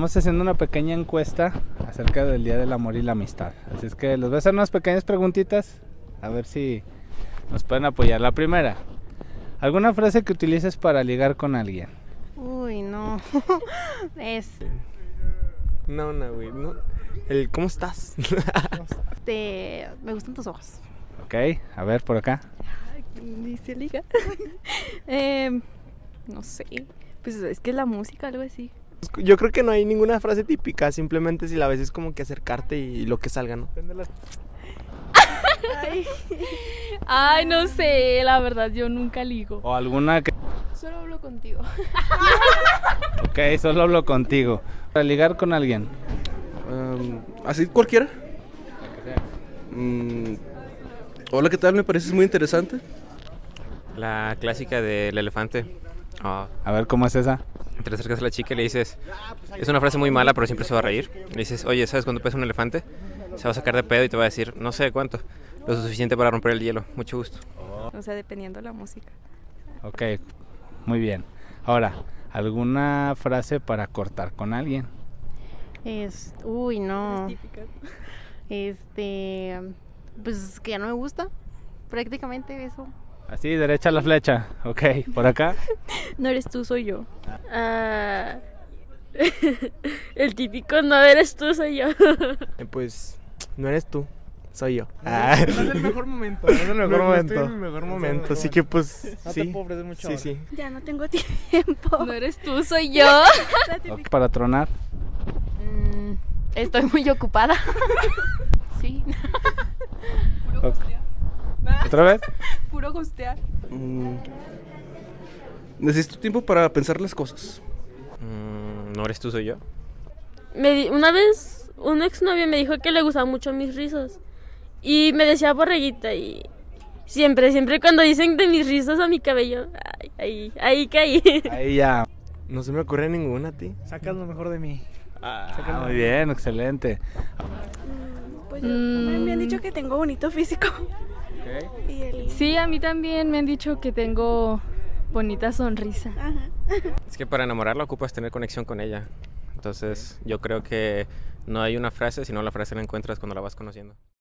Estamos haciendo una pequeña encuesta acerca del Día del Amor y la Amistad. Así es que les voy a hacer unas pequeñas preguntitas, a ver si nos pueden apoyar. La primera, ¿alguna frase que utilices para ligar con alguien? Uy, no. No, güey, no. ¿Cómo estás? Me gustan tus ojos. Ok, a ver por acá. Ni se liga. No sé. Pues es que la música, algo así. Yo creo que no hay ninguna frase típica, simplemente si la ves es como que acercarte y lo que salga, ¿no? Ay, no sé, la verdad, yo nunca ligo. ¿O alguna que... Solo hablo contigo. Ok, solo hablo contigo. Para ligar con alguien. ¿Así cualquiera? Hola, ¿qué tal? Me pareces muy interesante. La clásica del elefante. A ver, ¿cómo es esa? Te acercas a la chica y le dices, es una frase muy mala, pero siempre se va a reír. Le dices, oye, ¿sabes cuánto pesa un elefante? Se va a sacar de pedo y te va a decir, no sé cuánto, lo suficiente para romper el hielo. Mucho gusto. O sea, dependiendo de la música. Ok, muy bien. Ahora, ¿alguna frase para cortar con alguien? Uy, no. Es típica. Pues que ya no me gusta. Prácticamente eso. Así, derecha la flecha. Ok, por acá. No eres tú, soy yo. El típico no eres tú, soy yo. Pues, no eres tú, soy yo. No es el mejor momento. No es el mejor No momento. estoy en mi mejor momento, así que pues, No sí. te puedo ofrecer mucho. Sí. Ya no tengo tiempo. No eres tú, soy yo. Ok, para tronar. Estoy muy ocupada. Sí. ¿Otra vez? Puro gustear. Necesito tiempo para pensar las cosas. ¿No eres tú, soy yo? Una vez un exnovio me dijo que le gustaban mucho mis rizos y me decía borreguita y siempre cuando dicen de mis rizos a mi cabello, ahí caí. Ahí ya. No se me ocurre ninguna a ti. Sacas lo mejor de mí. Muy bien, excelente. Pues me han dicho que tengo bonito físico. Sí, a mí también me han dicho que tengo bonita sonrisa. Es que para enamorarla ocupas tener conexión con ella. Entonces yo creo que no hay una frase, sino la frase la encuentras cuando la vas conociendo.